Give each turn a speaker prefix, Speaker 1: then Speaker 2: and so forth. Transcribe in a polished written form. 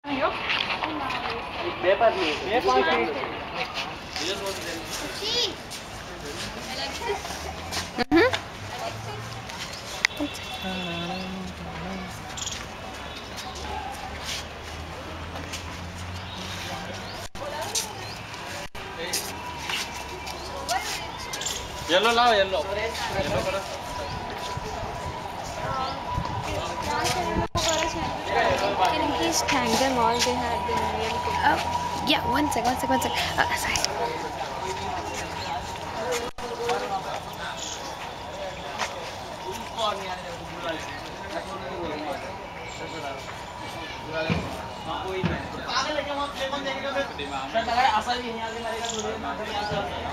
Speaker 1: Paper नहीं yellow लाओ yellow करो
Speaker 2: Can you please thank them all? They had been really good. Oh, yeah, one sec. Sorry.
Speaker 1: पागल है क्या वहाँ प्ले बंद देखेगा फिर? सर लगा रहा है असल ही नहीं आगे मरेगा